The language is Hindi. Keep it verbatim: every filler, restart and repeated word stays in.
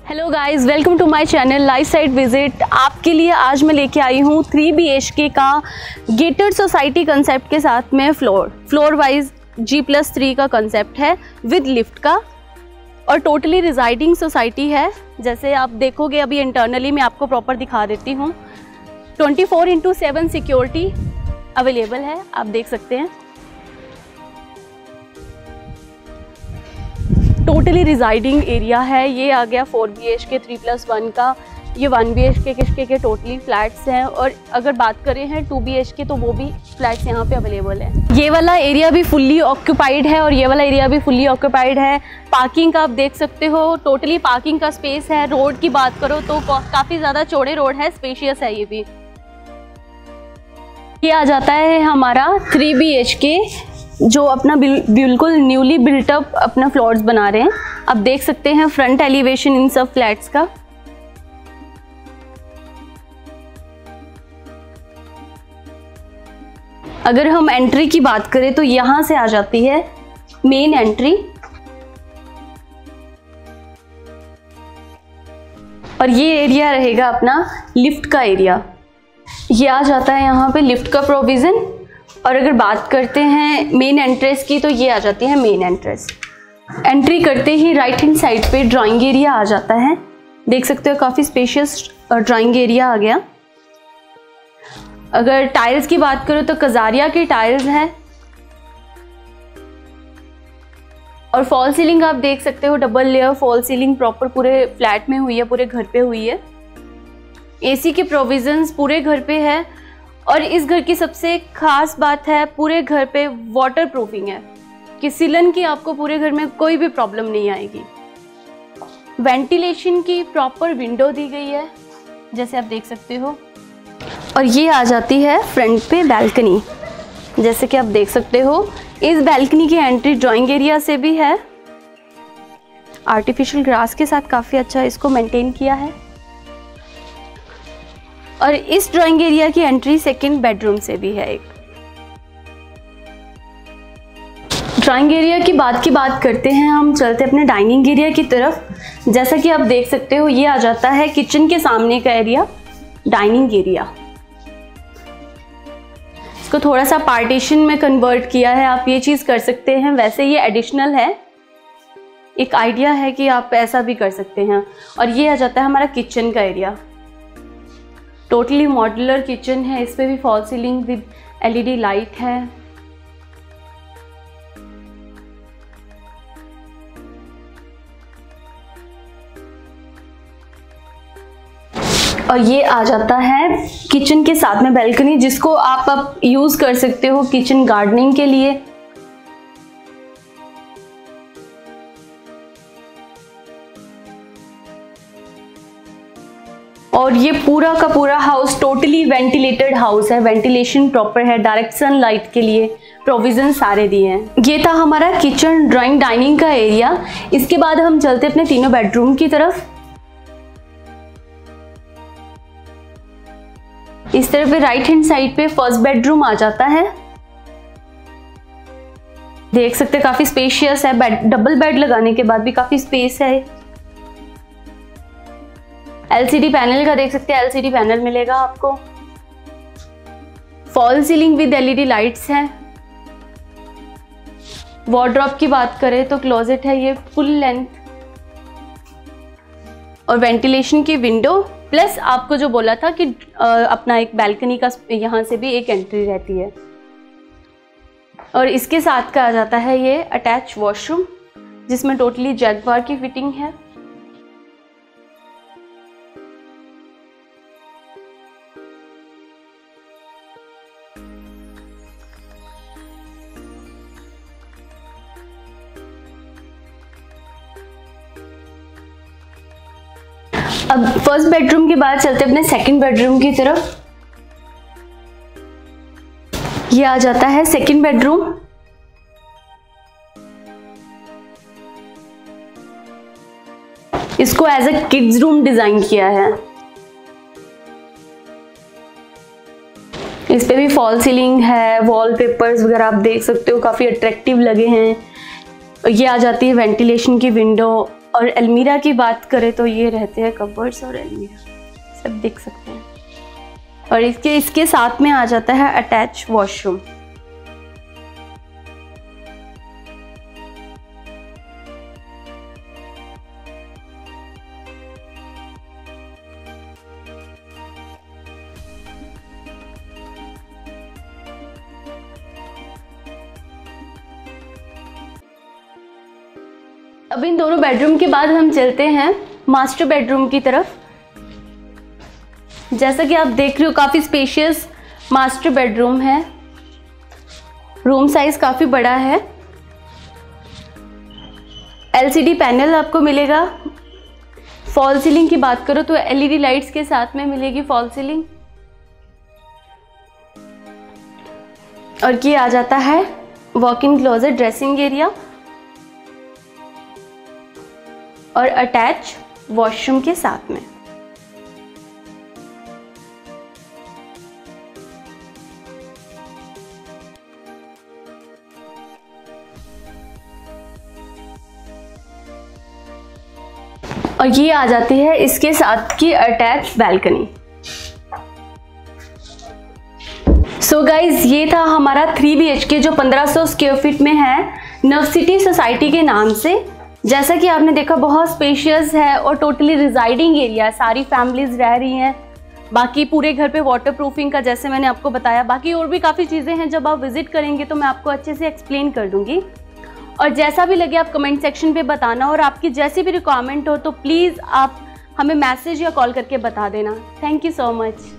Hello guys, welcome to my channel life site visit. आपके लिए आज मैं लेके आई हूँ थ्री बी एच के का गेटेड सोसाइटी कंसेप्ट के साथ में floor floor wise G plus three का कंसेप्ट है विद लिफ्ट का, और टोटली रिजाइडिंग सोसाइटी है। जैसे आप देखोगे अभी इंटरनली मैं आपको प्रॉपर दिखा देती हूँ। Twenty four into seven security available है, आप देख सकते हैं। टोटली रिजाइडिंग एरिया है। ये आ गया four B H K three plus one का, ये वन बी एच के किसके के टोटली फ्लैट्स हैं। और अगर बात करें हैं टू बी एच के तो वो भी फ्लैट्स यहाँ पे अवेलेबल है। ये वाला एरिया भी फुल्ली ऑक्यूपाइड है और ये वाला एरिया भी फुल्ली ऑक्यूपाइड है। पार्किंग का आप देख सकते हो, टोटली पार्किंग का स्पेस है। रोड की बात करो तो काफ़ी ज़्यादा चौड़े रोड है, स्पेशियस है ये भी। ये आ जाता है हमारा थ्री बी एच के जो अपना बिल्कुल न्यूली बिल्टअप अपना फ्लोर्स बना रहे हैं। आप देख सकते हैं फ्रंट एलिवेशन इन सब फ्लैट्स का। अगर हम एंट्री की बात करें तो यहां से आ जाती है मेन एंट्री, और ये एरिया रहेगा अपना लिफ्ट का एरिया। ये आ जाता है यहाँ पे लिफ्ट का प्रोविज़न। और अगर बात करते हैं मेन एंट्रेंस की तो ये आ जाती है मेन एंट्रेंस। एंट्री करते ही राइट हैंड साइड पे ड्राइंग एरिया आ जाता है। देख सकते हो काफ़ी स्पेशियस ड्राइंग एरिया आ गया। अगर टाइल्स की बात करो तो कजारिया की टाइल्स है, और फॉल सीलिंग आप देख सकते हो double layer fall ceiling proper पूरे फ्लैट में हुई है, पूरे घर पे हुई है। एसी के प्रोविजंस पूरे घर पे है, और इस घर की सबसे खास बात है पूरे घर पे वाटर प्रूफिंग है कि सीलन की आपको पूरे घर में कोई भी प्रॉब्लम नहीं आएगी। वेंटिलेशन की प्रॉपर विंडो दी गई है जैसे आप देख सकते हो। और ये आ जाती है फ्रंट पे बैल्कनी, जैसे कि आप देख सकते हो। इस बैल्कनी की एंट्री ड्राइंग एरिया से भी है। आर्टिफिशियल ग्रास के साथ काफ़ी अच्छा इसको मेंटेन किया है। और इस ड्राइंग एरिया की एंट्री सेकंड बेडरूम से भी है एक। ड्राइंग एरिया की बात की बात करते हैं हम, चलते अपने डाइनिंग एरिया की तरफ। जैसा कि आप देख सकते हो ये आ जाता है किचन के सामने का एरिया, डाइनिंग एरिया। इसको थोड़ा सा पार्टीशन में कन्वर्ट किया है, आप ये चीज़ कर सकते हैं। वैसे ये एडिशनल है, एक आइडिया है कि आप ऐसा भी कर सकते हैं। और ये आ जाता है हमारा किचन का एरिया। टोटली मॉड्यूलर किचन है, इस पे भी fall ceiling with LED light है। और ये आ जाता है किचन के साथ में बैल्कनी, जिसको आप अब यूज कर सकते हो किचन गार्डनिंग के लिए। और ये पूरा का पूरा हाउस टोटली वेंटिलेटेड हाउस है, वेंटिलेशन प्रॉपर है, डायरेक्ट सनलाइट के लिए प्रोविजन सारे दिए हैं। ये था हमारा किचन ड्राइंग डाइनिंग का एरिया। इसके बाद हम चलते अपने तीनों बेडरूम की तरफ। इस तरफ पे राइट हैंड साइड पे फर्स्ट बेडरूम आ जाता है। देख सकते हैं काफी स्पेशियस है, बेड डबल बेड लगाने के बाद भी काफी स्पेस है। एलसीडी पैनल का देख सकते हैं, एलसीडी पैनल मिलेगा आपको। Fall ceiling with LED lights है। वार्डरोब की बात करें तो क्लोजेट है ये फुल लेंथ, और वेंटिलेशन की विंडो प्लस आपको जो बोला था कि अपना एक बैल्कनी का यहाँ से भी एक एंट्री रहती है। और इसके साथ का आ जाता है ये अटैच वॉशरूम, जिसमें टोटली जैगवार की फिटिंग है। अब फर्स्ट बेडरूम के बाद चलते अपने सेकंड बेडरूम की तरफ। ये आ जाता है सेकंड बेडरूम। इसको as a kids room design किया है। इस पे भी फॉल सीलिंग है, वॉलपेपर्स वगैरह आप देख सकते हो काफी अट्रैक्टिव लगे हैं। ये आ जाती है वेंटिलेशन की विंडो, और अलमीरा की बात करें तो ये रहते हैं कबर्ड्स और अलमीरा, सब देख सकते हैं। और इसके इसके साथ में आ जाता है अटैच वॉशरूम। अब इन दोनों बेडरूम के बाद हम चलते हैं मास्टर बेडरूम की तरफ। जैसा कि आप देख रहे हो काफ़ी स्पेशियस मास्टर बेडरूम है, रूम साइज काफ़ी बड़ा है। एलसीडी पैनल आपको मिलेगा। फॉल सीलिंग की बात करो तो एलईडी लाइट्स के साथ में मिलेगी फॉल सीलिंग। और ये आ जाता है walk in closet dressing area और अटैच वॉशरूम के साथ में। और ये आ जाती है इसके साथ की अटैच बैल्कनी। सो गाइज, ये था हमारा थ्री बी एच के जो पंद्रह सौ स्क्वायर फीट में है, नव सिटी सोसाइटी के नाम से। जैसा कि आपने देखा बहुत स्पेशियस है और टोटली रिजाइडिंग एरिया, सारी फैमिलीज रह रही हैं। बाकी पूरे घर पे वाटर प्रूफिंग का जैसे मैंने आपको बताया, बाकी और भी काफ़ी चीज़ें हैं, जब आप विजिट करेंगे तो मैं आपको अच्छे से एक्सप्लेन कर दूंगी। और जैसा भी लगे आप कमेंट सेक्शन पे बताना, और आपकी जैसी भी रिक्वायरमेंट हो तो प्लीज़ आप हमें मैसेज या कॉल करके बता देना। Thank you so much.